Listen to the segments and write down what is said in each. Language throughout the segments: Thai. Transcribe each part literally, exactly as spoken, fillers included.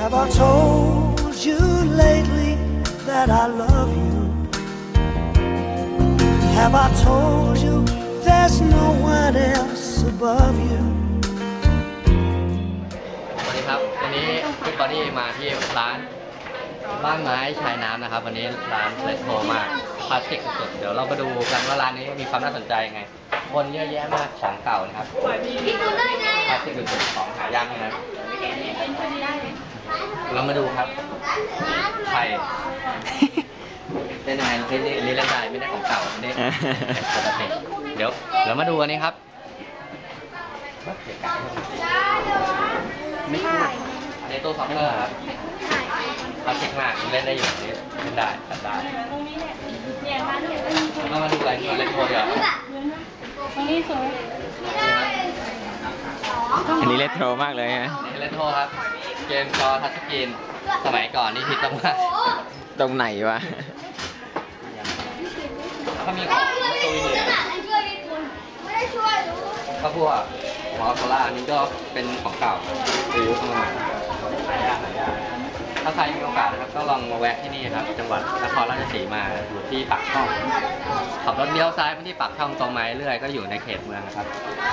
Have I told you lately that I love you? Have I told you there's no one else above you? สวัสดีครับวันนี้พี่บอดี้มาที่ร้านบ้านไม้ชายน้ำนะครับวันนี้ร้านเลสโทมากคลาสสิกสุดๆเดี๋ยวเรามาดูกันว่าร้านนี้มีความน่าสนใจยังไงคนเยอะแยะมากของเก่านะครับคลาสสิกสุดๆของหายากนะเรามาดูครับไข่เล่นยังไงนี่เล่นได้ไม่ได้ของเก่าไม่ได้ปกติเดี๋ยวเดี๋ยวมาดูอันนี้ครับไม่ใช่อันนี้ตู้ซอฟเวอร์ครับคลาสสิกมากเล่นได้อยู่นี้เล่นได้ตัดได้แล้วก็มาดูอะไรที่เล่นโคเดียวตรงนี้สวยอันนี้เลโทรมากเลยนะนี่เล่นโทครับเกมจอทัชสกรีนสมัยก่อนนี่ฮิตมากตรงไหนวะก็มีของตัวนี้ก็พวกมอสโซล่าอันนี้ก็เป็นของเก่ารีวิวเข้ามาหายากหายากถ้าใครมีโอกาสนะครับก็ลองมาแวะที่นี่ครับจังหวัดนครราชสีมาอยู่ที่ปากช่องขับรถเลี้ยวซ้ายไปที่ปากช่องตรงมาเรื่อยก็อยู่ในเขตเมืองนะครับ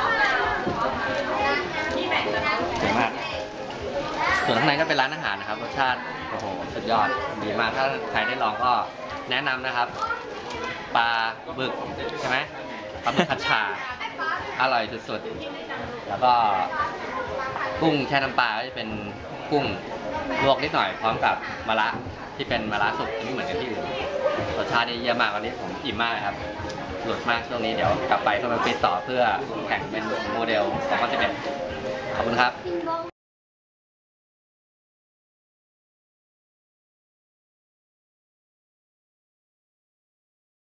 สวยมากส่วนข้างในก็เป็นร้านอาหารนะครับรสชาติโอ้โหสุดยอดดีมากถ้าใครได้ลองก็แนะนำนะครับปลาบึกใช่ไหมปลาบึกผัดฉ่าอร่อยสุดๆแล้วก็กุ้งแช่น้ำปลาก็จะเป็นกุ้งลวกนิดหน่อยพร้อมกับมะระที่เป็นมะระสุกไม่เหมือนกันที่อื่นรสชาตินี่เยี่ยมมากวันนี้ผมอิ่มมากเลยครับหลุดมากช่วงนี้เดี๋ยวกลับไปก็มาฟิตต่อเพื่อแข่งเป็นโมเดลสองพันสิบเอ็ดขอบคุณครับ